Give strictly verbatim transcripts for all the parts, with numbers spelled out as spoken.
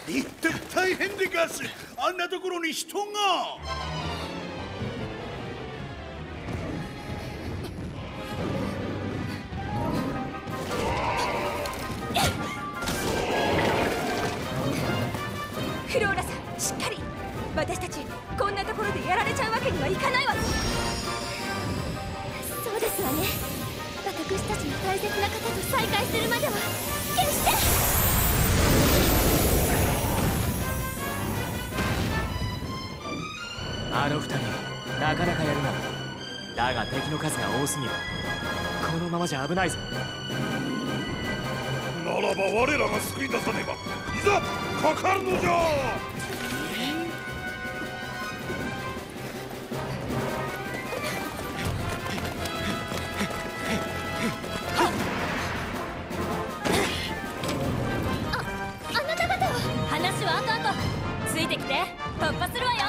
一体大変でガス。あんなところに人が。 フローラさん、しっかり。私たちこんなところでやられちゃうわけにはいかないわ。 そうですわね。私たちの大切な方と再会するまでは決して。 あの二人なかなかやるな。だが敵の数が多すぎる。このままじゃ危ないぞ。 ならば我らが救い出さねば。いざかかるのじゃ。 話は後々。ついてきて、突破するわよ。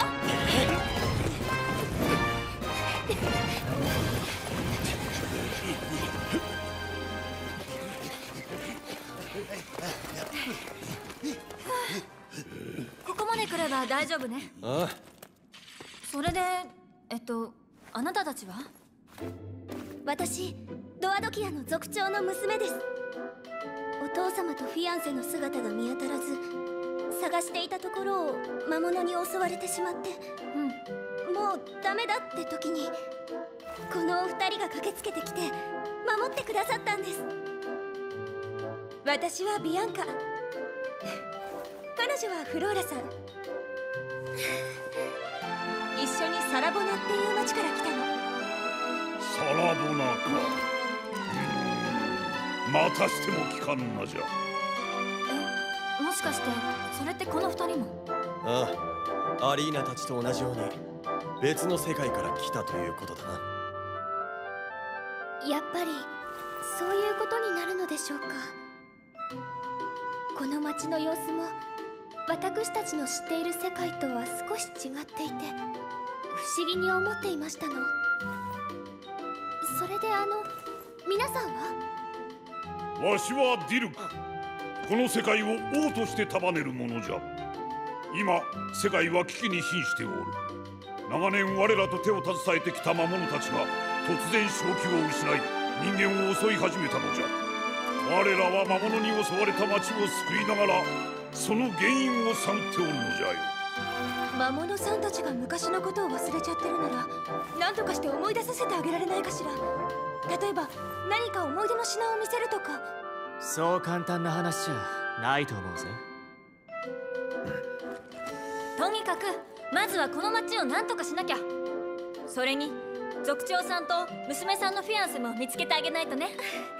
ここまで来れば大丈夫ね。 ああ。 それで、えっと、あなたたちは？ 私、ドアドキアの族長の娘です。お父様とフィアンセの姿が見当たらず、探していたところを魔物に襲われてしまって、うん、もうダメだって時にこのお二人が駆けつけてきて守ってくださったんです。私はビアンカ、彼女はフローラさん。一緒にサラボナっていう町から来たの。 サラボナか。またしても聞かんなじゃ。 え、もしかしてそれってこの二人も？ ああ、アリーナたちと同じように別の世界から来たということだな。 やっぱりそういうことになるのでしょうか。この町の様子も私たちの知っている世界とは少し違っていて不思議に思っていましたの。それであの皆さんは？ わしはディルク。この世界を王として束ねるものじゃ。今世界は危機に瀕しておる。長年我らと手を携えてきた魔物たちが突然正気を失い人間を襲い始めたのじゃ。我らは魔物に襲われた町を救いながらその原因を探っておるのじゃよ。 魔物さんたちが昔のことを忘れちゃってるなら何とかして思い出させてあげられないかしら。例えば何か思い出の品を見せるとか。 そう簡単な話じゃないと思うぜ。 とにかくまずはこの町を何とかしなきゃ。それに族長さんと娘さんのフィアンセも見つけてあげないとね。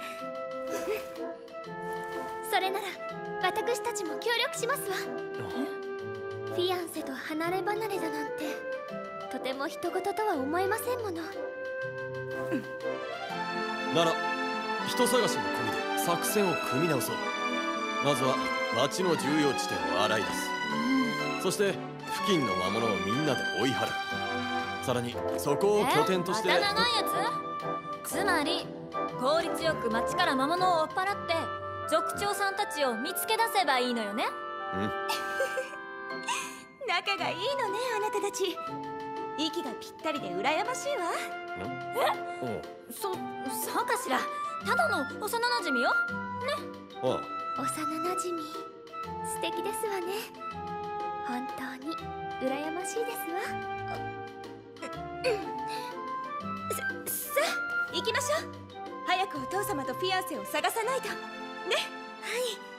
それなら私たちも協力しますわ。フィアンセと離れ離れだなんてとても人事とは思えませんもの。 なら人探しも込みで作戦を組み直そう。まずは町の重要地点を洗い出す、うん、そして付近の魔物をみんなで追い払う。さらにそこを拠点として。 また長いやつ？つまり効率よく町から魔物を追っ払って族長さんたちを見つけ出せばいいのよね。 うん。 仲がいいのね、あなたたち。息がぴったりで羨ましいわ。え？そ、そうかしら。ただの幼なじみよ。ね。 ああ。 幼なじみ、素敵ですわね。本当に羨ましいですわ。 さ、さあ行きましょう。早くお父様とフィアンセを探さないとね。 はい。